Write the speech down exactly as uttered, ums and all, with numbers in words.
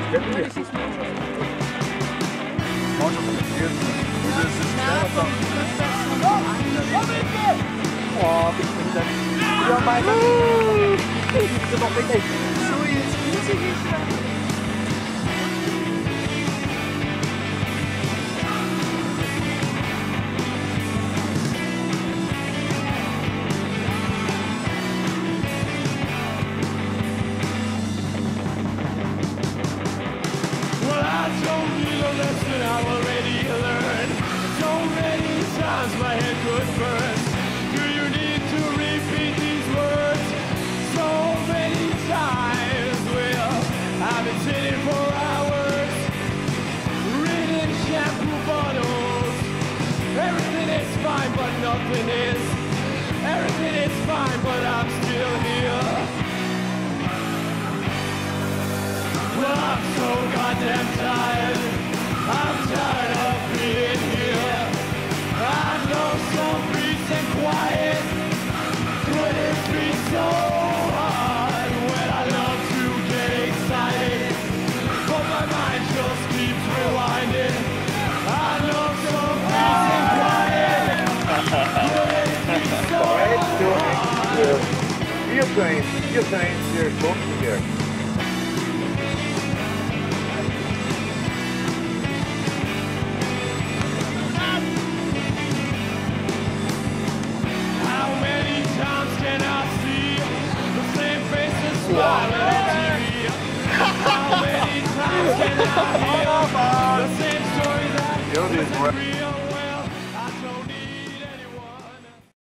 Oh, bitte. Ja, mein Gott. Ich bin noch wirklich. So, jetzt muss ich nicht mehr. I've already learned so many times my head could burn. Do you need to repeat these words so many times? Well, I've been sitting for hours, reading shampoo bottles. Everything is fine, but nothing is. Everything is fine, but I'm still here. Well, I'm so goddamn tired. I'm tired of being here. I know some peace and quiet. Could it be so hard when I love to get excited, but my mind just keeps rewinding? I know some peace and quiet. Could it be so hard? Vier trains, vier trains, vier Stunden hier. How many times can I hear the same story that